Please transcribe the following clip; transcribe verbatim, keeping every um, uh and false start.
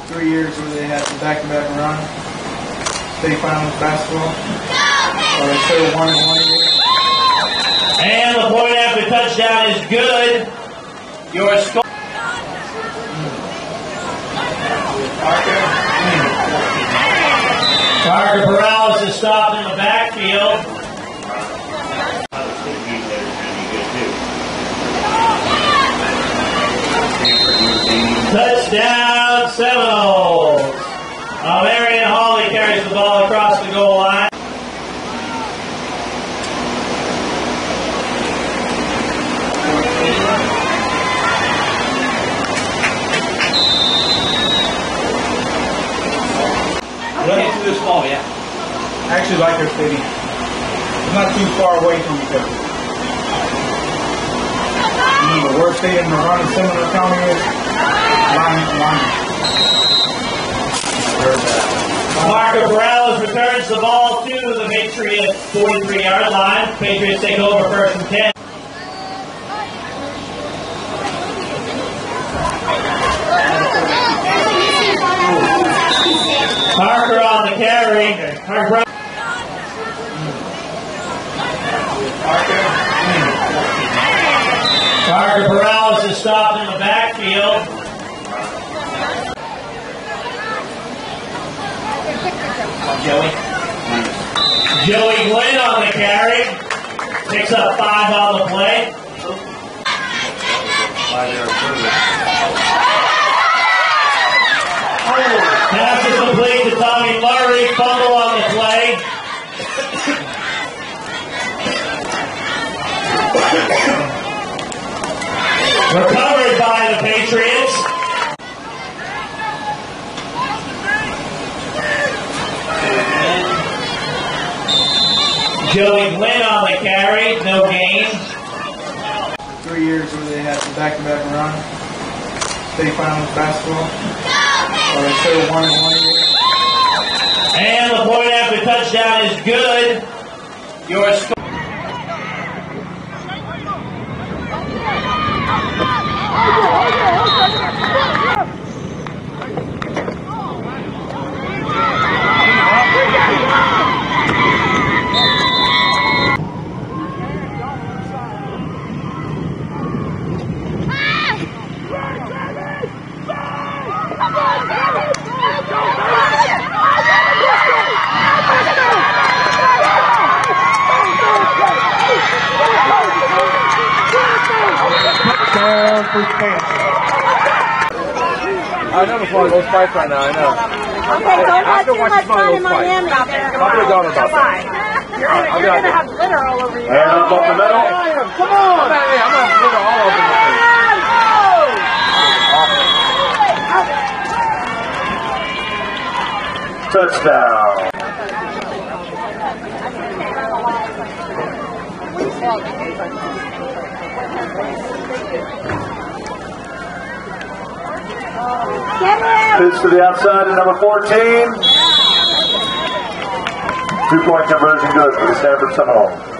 three years where they had some back-to-back run. State finals basketball. Or instead of one and one year. And the point after touchdown is good. Your score. Parker. Parker Perales is stopped in the backfield. Touchdown Seminoles. Uh, Marion Hawley carries the ball across the goal line. Running through this ball, yeah. I actually like their stadium. It's not too far away from each other. You need a work stadium to run in Seminole County is line line. Marco Perales returns the ball to the Patriots forty-three yard line. Patriots take over first and ten. Parker on the carry. Parker. Parker Perales is stopped in the backfield. Joey. Joey Glenn on the carry. Picks up five on the play. Pass is complete to Tommy Murray. Fumble on the play. Recovered by the Patriots. Joey Glenn on the carry. No gain. Three years where they had some back-to-back run. State finals basketball. Or instead of one and one year. And the point after touchdown is good. Your score. I know it's one of those fights right now, I know. Okay, don't have too much fun in Miami. Talk to your daughter about that. You're gonna, you're gonna have glitter all over you. And up the middle. Come on! Hey, I'm gonna have glitter all over my face. Touchdown. Pitch to the outside of number fourteen. Two-point conversion good for the Stanford Seminoles.